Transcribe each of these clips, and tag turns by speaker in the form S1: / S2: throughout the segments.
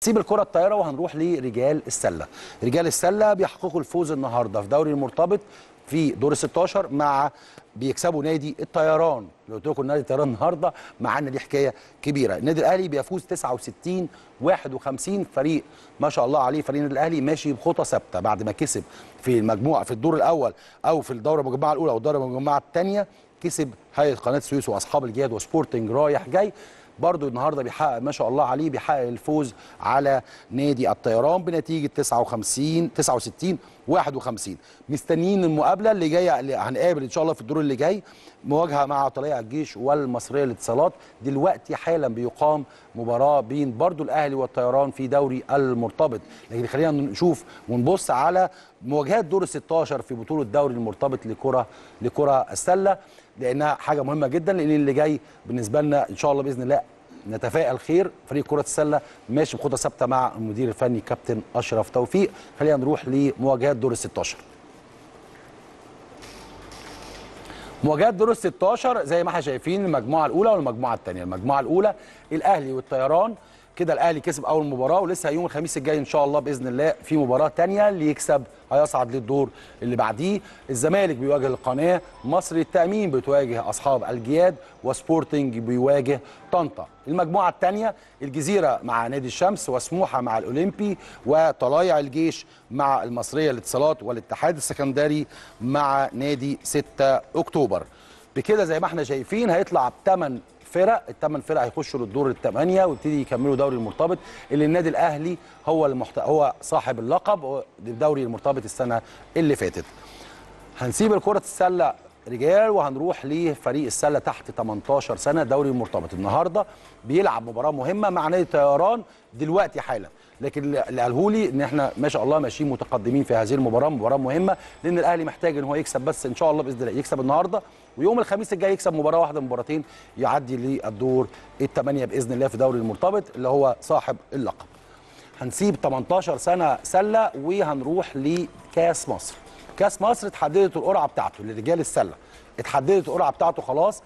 S1: هنسيب الكره الطايره وهنروح لرجال السله. رجال السله بيحققوا الفوز النهارده في دوري المرتبط في دور ال 16 مع بيكسبوا نادي الطيران. لو قلت لكم نادي الطيران النهارده معانا دي حكايه كبيره. النادي الاهلي بيفوز 69 51. فريق ما شاء الله عليه، فريق النادي الاهلي ماشي بخطى ثابته بعد ما كسب في المجموعه في الدور الاول او في الدوره المجمعه الاولى او الدوره المجمعه الثانيه، كسب هيئه قناه السويس واصحاب الجياد وسبورتنج رايح جاي. برضو النهارده بيحقق ما شاء الله عليه، بيحقق الفوز على نادي الطيران بنتيجه 69 51. مستنيين المقابله اللي جايه اللي هنقابل ان شاء الله في الدور اللي جاي، مواجهه مع طلائع الجيش والمصريه للاتصالات. دلوقتي حالا بيقام مباراه بين برضو الاهلي والطيران في دوري المرتبط، لكن خلينا نشوف ونبص على مواجهات دور ال 16 في بطوله دوري المرتبط لكره السله، لانها حاجه مهمه جدا، لان اللي جاي بالنسبه لنا ان شاء الله باذن الله نتفائل خير. فريق كره السله ماشي بخطى ثابته مع المدير الفني كابتن اشرف توفيق. خلينا نروح لمواجهات دور ال 16. مواجهات دور ال 16 زي ما احنا شايفين، المجموعه الاولى والمجموعه الثانيه. المجموعه الاولى الاهلي والطيران، كده الاهلي كسب اول مباراه، ولسه يوم الخميس الجاي ان شاء الله باذن الله في مباراه ثانيه، اللي يكسب هيصعد للدور اللي بعديه. الزمالك بيواجه القناه، مصر التامين بتواجه اصحاب الجياد، وسبورتنج بيواجه طنطا. المجموعه الثانيه الجزيره مع نادي الشمس، وسموحه مع الاولمبي، وطلايع الجيش مع المصريه للاتصالات، والاتحاد السكندري مع نادي 6 اكتوبر. بكده زي ما احنا شايفين هيطلع ب8 فرق، ال8 فرق هيخشوا للدور الثمانيه ويبتدي يكملوا دوري المرتبط، اللي النادي الاهلي هو صاحب اللقب للدوري المرتبط السنه اللي فاتت. هنسيب الكره السله رجال وهنروح لفريق السله تحت 18 سنه دوري المرتبط. النهارده بيلعب مباراه مهمه مع نادي الطيران دلوقتي حالا، لكن اللي قاله لي ان احنا ما شاء الله ماشيين متقدمين في هذه المباراه، مباراه مهمه، لان الاهلي محتاج ان هو يكسب بس ان شاء الله باذن الله، يكسب النهارده ويوم الخميس الجاي يكسب مباراه واحده مباراتين يعدي للدور الثمانيه باذن الله في دوري المرتبط اللي هو صاحب اللقب. هنسيب 18 سنه سله وهنروح لكاس مصر. كاس مصر اتحددت القرعه بتاعته لرجال السله، اتحددت القرعه بتاعته خلاص،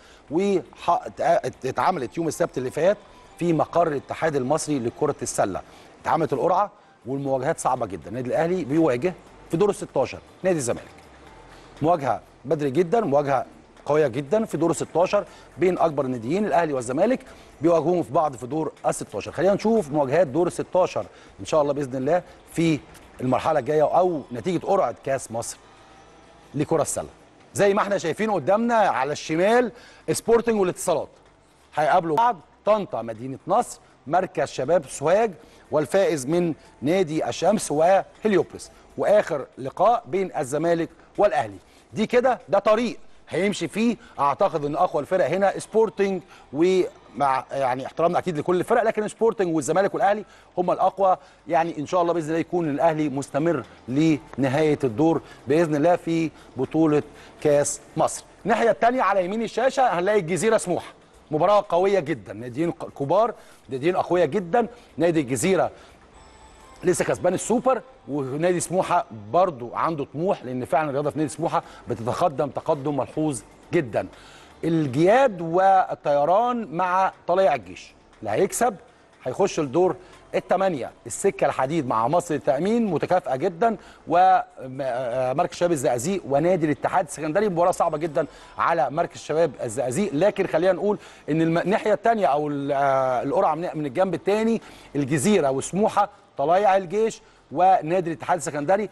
S1: واتعملت يوم السبت اللي فات في مقر الاتحاد المصري لكره السله. اتعملت القرعه والمواجهات صعبه جدا. النادي الاهلي بيواجه في دور ال 16 نادي الزمالك، مواجهه بدري جدا، مواجهه قويه جدا في دور ال 16 بين اكبر الناديين الاهلي والزمالك، بيواجهوهم في بعض في دور ال 16. خلينا نشوف مواجهات دور ال 16 ان شاء الله باذن الله في المرحله الجايه او نتيجه قرعه كاس مصر لكره السله. زي ما احنا شايفين قدامنا على الشمال سبورتنج والاتصالات هيقابلوا بعض، طنطا مدينه نصر، مركز شباب سوهاج، والفائز من نادي الشمس وهليوبلس، واخر لقاء بين الزمالك والاهلي. دي كده ده طريق هيمشي فيه. اعتقد ان اقوى الفرق هنا سبورتنج، ومع يعني احترامنا اكيد لكل الفرق، لكن سبورتنج والزمالك والاهلي هم الاقوى. يعني ان شاء الله باذن الله يكون الاهلي مستمر لنهايه الدور باذن الله في بطوله كاس مصر. الناحيه الثانيه على يمين الشاشه هنلاقي الجزيره سموحه، مباراه قويه جدا، ناديين كبار، ناديين اقوياء جدا. نادي الجزيره لسه كسبان السوبر، ونادي سموحه برضو عنده طموح، لان فعلا الرياضه في نادي سموحه بتتقدم تقدم ملحوظ جدا. الجياد والطيران مع طلائع الجيش، اللي هيكسب هيخش الدور الثمانيه. السكه الحديد مع مصر التامين متكافئه جدا، ومركز شباب الزقازيق ونادي الاتحاد السكندري مباراه صعبه جدا على مركز شباب الزقازيق. لكن خلينا نقول ان الناحيه الثانيه او القرعه من الجنب الثاني الجزيره وسموحه، طلائع الجيش ونادي الاتحاد السكندري.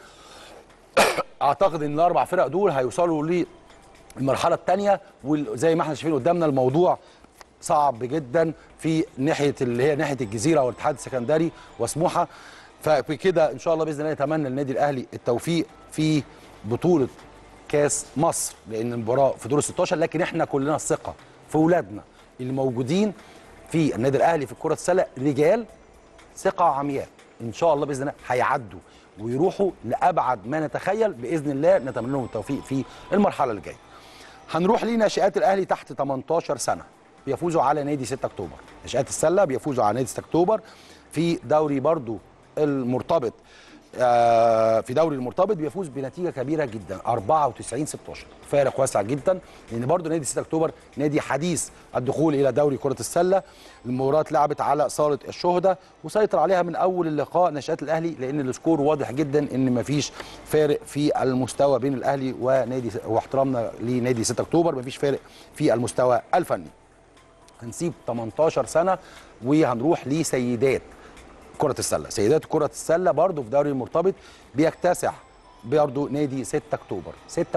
S1: اعتقد ان الاربع فرق دول هيوصلوا للمرحله الثانيه، وزي ما احنا شايفين قدامنا الموضوع صعب جدا في ناحيه اللي هي ناحيه الجزيره والاتحاد السكندري وسموحه. فبكده ان شاء الله باذن الله نتمنى للنادي الاهلي التوفيق في بطوله كاس مصر، لان المباراه في دور 16. لكن احنا كلنا الثقه في اولادنا اللي موجودين في النادي الاهلي في كره السله رجال، ثقه عمياء ان شاء الله باذن الله هيعدوا ويروحوا لابعد ما نتخيل باذن الله. نتمنى لهم التوفيق في المرحله اللي جايه. هنروح لناشئات الاهلي تحت 18 سنه، بيفوزوا على نادي 6 اكتوبر. ناشئات السله بيفوزوا على نادي 6 اكتوبر في دوري برضو المرتبط في دوري المرتبط بيفوز بنتيجه كبيره جدا 94-16، فارق واسع جدا، لان برضه نادي 6 اكتوبر نادي حديث الدخول الى دوري كره السله. المباراه اتلعبت على صاله الشهداء وسيطر عليها من اول اللقاء نشأات الاهلي، لان السكور واضح جدا ان مفيش فارق في المستوى بين الاهلي ونادي، واحترامنا لنادي 6 اكتوبر، مفيش فارق في المستوى الفني. هنسيب 18 سنه وهنروح لسيدات كرة السلة. سيدات كرة السلة برضو في دوري المرتبط بيكتسح برضو نادي 6 اكتوبر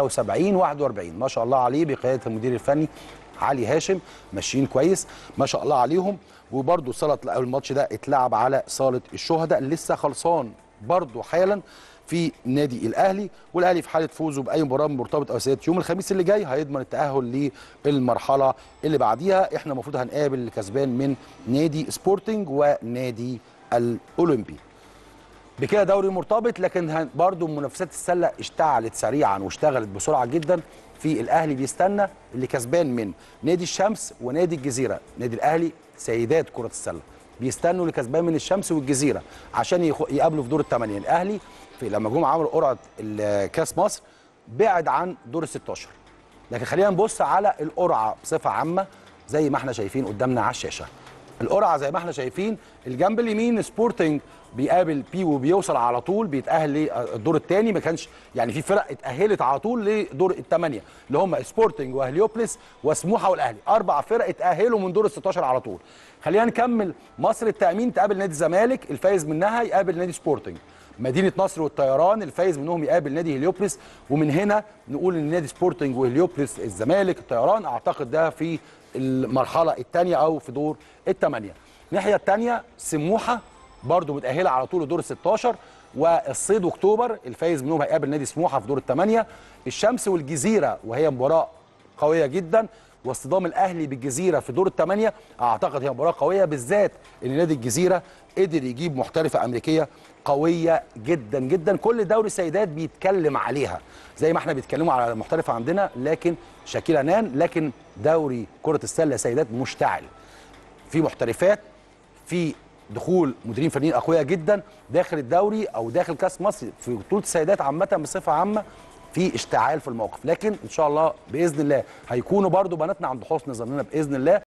S1: 76-41، ما شاء الله عليه بقيادة المدير الفني علي هاشم، ماشيين كويس ما شاء الله عليهم. وبرضو صالة الماتش ده اتلعب على صالة الشهداء اللي لسه خلصان برضو حالا في نادي الاهلي، والاهلي في حاله فوزه باي مباراه من مرتبط او سيدات يوم الخميس اللي جاي هيضمن التاهل للمرحله اللي بعديها. احنا المفروض هنقابل الكسبان من نادي سبورتنج ونادي الاولمبي. بكده دوري مرتبط، لكن برضو منافسات السله اشتعلت سريعا واشتغلت بسرعه جدا. في الاهلي بيستنى اللي كسبان من نادي الشمس ونادي الجزيره. نادي الاهلي سيدات كره السله بيستنوا اللي كسبان من الشمس والجزيره عشان يقابلوا في دور الثمانيه. الاهلي لما جم عملوا قرعه كاس مصر بعد عن دور ال16. لكن خلينا نبص على القرعه بصفه عامه زي ما احنا شايفين قدامنا على الشاشه. القرعه زي ما احنا شايفين، الجنب اليمين سبورتنج بيقابل بي وبيوصل على طول بيتاهل للدور الثاني. ما كانش يعني في فرق اتاهلت على طول لدور الثمانيه اللي هم سبورتنج وهليوبلس وسموحه والاهلي، 4 فرق اتاهلوا من دور ال16 على طول. خلينا نكمل. مصر التامين تقابل نادي الزمالك، الفايز منها يقابل نادي سبورتنج. مدينه نصر والطيران الفايز منهم يقابل نادي هليوبلس. ومن هنا نقول ان نادي سبورتنج وهليوبلس الزمالك الطيران، اعتقد ده في المرحله الثانيه او في دور الثمانيه. الناحيه الثانيه سموحه برضو متاهله على طول لدور ال16، والصيد اكتوبر الفايز منهم هيقابل نادي سموحه في دور الثمانيه. الشمس والجزيره وهي مباراه قويه جدا، واصطدام الاهلي بالجزيره في دور الثمانيه اعتقد هي مباراه قويه، بالذات ان نادي الجزيره قدر يجيب محترفه امريكيه قويه جدا جدا. كل دوري السيدات بيتكلم عليها زي ما احنا بيتكلموا على المحترفه عندنا، لكن شاكيلا نان. لكن دوري كره السله سيدات مشتعل، في محترفات، في دخول مديرين فنيين اقوياء جدا داخل الدوري او داخل كاس مصر في بطوله السيدات عامه بصفه عامه، في اشتعال في الموقف. لكن ان شاء الله باذن الله هيكونوا برضو بناتنا عند حسن ظننا باذن الله.